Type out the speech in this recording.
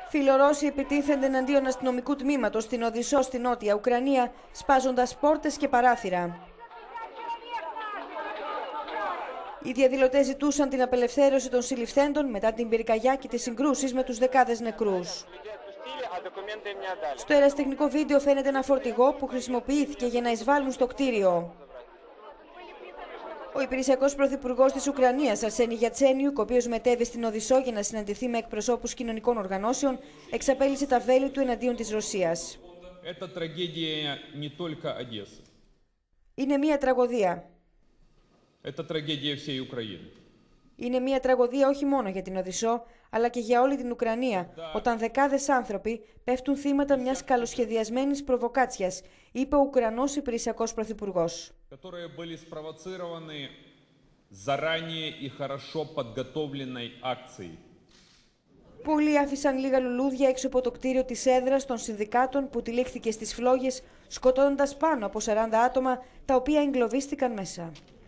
Φιλορώσοι επιτίθενται εναντίον αστυνομικού τμήματος στην Οδυσσό στη Νότια Ουκρανία, σπάζοντας πόρτες και παράθυρα. Οι διαδηλωτές ζητούσαν την απελευθέρωση των συλληφθέντων μετά την πυρκαγιά και τις συγκρούσεις με τους δεκάδες νεκρούς. Στο ερασιτεχνικό βίντεο φαίνεται ένα φορτηγό που χρησιμοποιήθηκε για να εισβάλλουν στο κτίριο. Ο υπηρεσιακός πρωθυπουργός της Ουκρανίας, Αρσένη Γιατσένιουκ, ο οποίος μετέβη στην Οδυσσό για να συναντηθεί με εκπροσώπους κοινωνικών οργανώσεων, εξαπέλυσε τα βέλη του εναντίον της Ρωσίας. Είναι μια τραγωδία. Είναι μια τραγωδία όχι μόνο για την Οδυσσό, αλλά και για όλη την Ουκρανία, όταν δεκάδες άνθρωποι πέφτουν θύματα μιας καλοσχεδιασμένης προβοκάτσιας, είπε ο Ουκρανός υπηρεσιακός πρωθυπουργός. Πολλοί άφησαν λίγα λουλούδια έξω από το κτίριο της έδρας των συνδικάτων που τυλίχθηκε στις φλόγες, σκοτώνοντας πάνω από 40 άτομα, τα οποία εγκλωβίστηκαν μέσα.